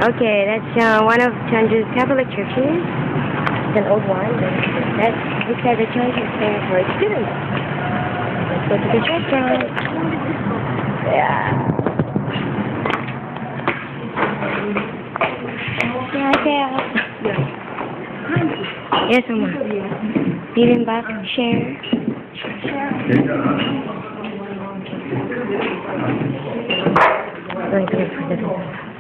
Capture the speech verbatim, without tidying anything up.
Okay, that's uh, one of Chandra's Catholic churches. It's an old one. That's this guy, the church is paying for its students. Let's go to this restaurant. Yeah. Yeah, yeah. Yes, Mama. Lean back, share. Share. Going to look for the